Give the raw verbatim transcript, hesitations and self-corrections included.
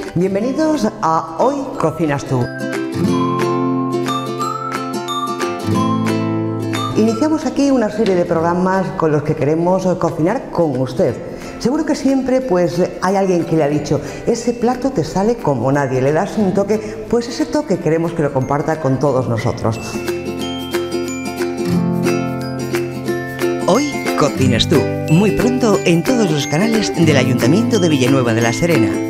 Bienvenidos a Hoy Cocinas Tú. Iniciamos aquí una serie de programas con los que queremos cocinar con usted. Seguro que siempre pues hay alguien que le ha dicho, ese plato te sale como nadie, le das un toque, pues ese toque queremos que lo comparta con todos nosotros. Hoy Cocinas Tú, muy pronto en todos los canales del Ayuntamiento de Villanueva de la Serena.